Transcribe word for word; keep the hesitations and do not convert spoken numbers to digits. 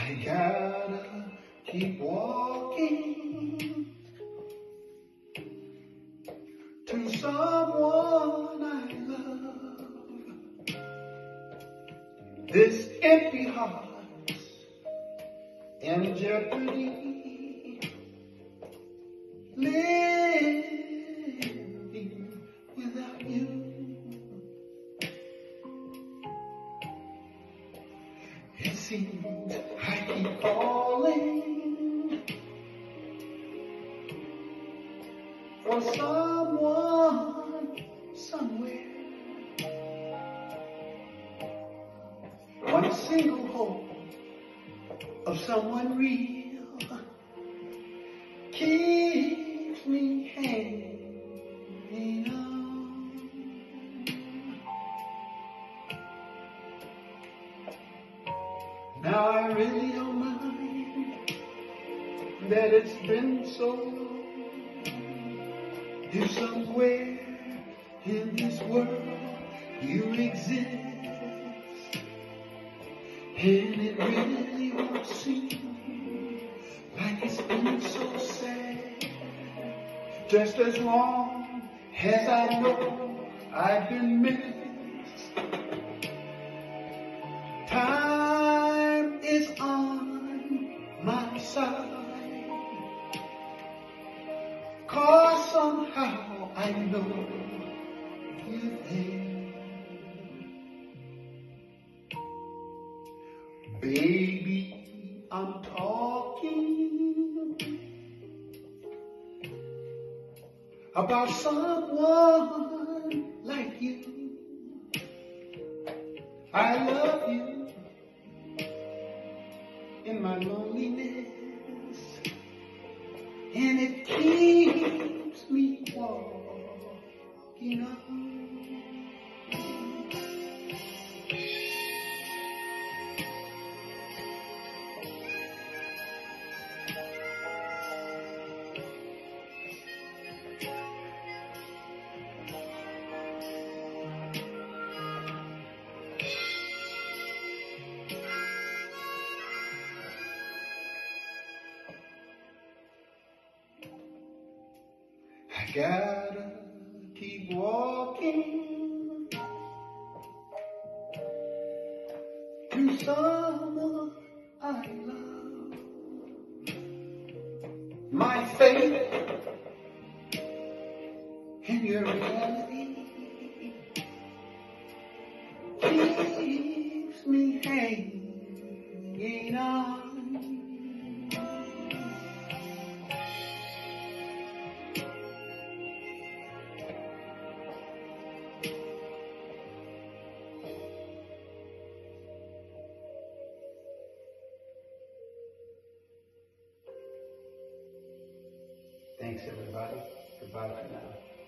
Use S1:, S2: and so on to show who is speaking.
S1: I gotta keep walking to someone I love. This empty heart's in jeopardy, living without you. It seems I keep falling for someone, somewhere. One single hope of someone real keeps me hanging on. Now I really don't mind that it's been so long. If somewhere in this world you exist, and it really won't seem like it's been so sad, just as long as I know I've been missed. Time is on my side, 'cause somehow I know you're there. Baby, I'm talking about someone like you. I love you in my loneliness, and it keeps me walking on. I gotta keep walking to someone I love. My faith in your reality keeps me hanging on. Thanks, everybody. Goodbye for now.